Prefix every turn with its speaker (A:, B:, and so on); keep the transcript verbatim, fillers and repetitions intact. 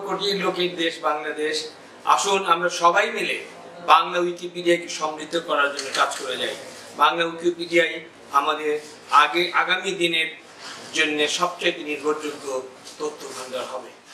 A: কোটি লোকের দেশ বাংলাদেশ। আসুন আমরা সবাই মিলে বাংলা উইকিপিডিয়াকে সমৃদ্ধ করার জন্য কাজ করে যাই। বাংলা উইকিপিডিয়াই আমাদের আগে আগামী দিনের জন্য সবচেয়ে নির্ভরযোগ্য তথ্য ভান্ডার হবে।